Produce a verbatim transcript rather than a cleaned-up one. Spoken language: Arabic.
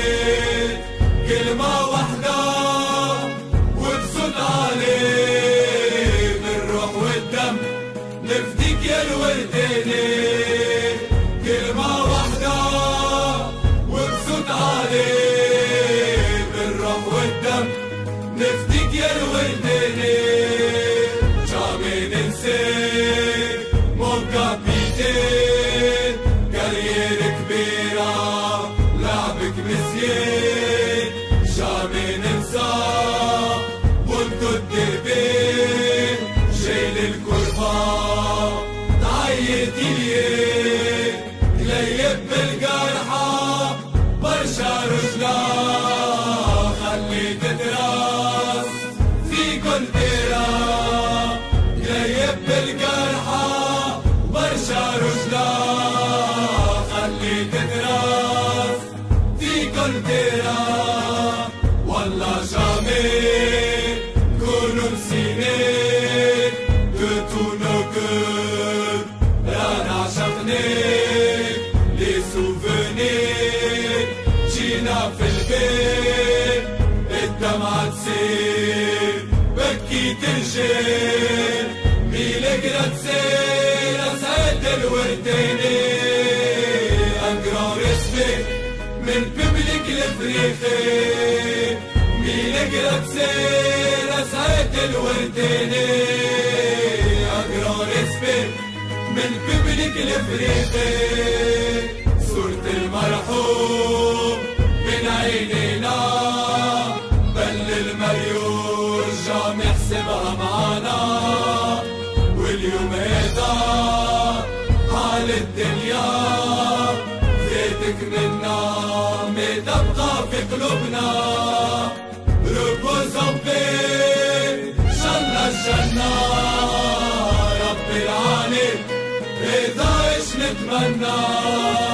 نسيت كلمة واحدة وبصوت عليه بالروح والدم نفديك يا الورداني. كلمة واحدة وبصوت عليه بالروح والدم نفديك يا الورداني. جامي ننسى مون كابيتين كارير كبيرة لعبك مزيان. جامي ننسى وانتو الدربين شايل الكربة تعيطي ليه تليب بالجرحى برشا رجلة خليت تراس في كل ديرة. تليب بالجرحى برشا رجلة خليت تراس في كل ديرة. والله جامي كونوا نسينيك de tous nos cœurs. رانا عشقناك les souvenirs جينا في البيت الدمعة تسيل بكيت الجيل ميلك تسيل أسعد الورداني. un grand respect من ببليك الافريقي ميلك تسيل أسعد الورداني. un grand respect من ببليك الافريقي. صورة المرحوم بين عينينا بل المريول جامي حسبها معانا. واليوم هذا حال الدنيا زيتك منا ما تبقى في قلوبنا. ربوز ربي شالله الجنة رب العالي هذا ايش نتمنى.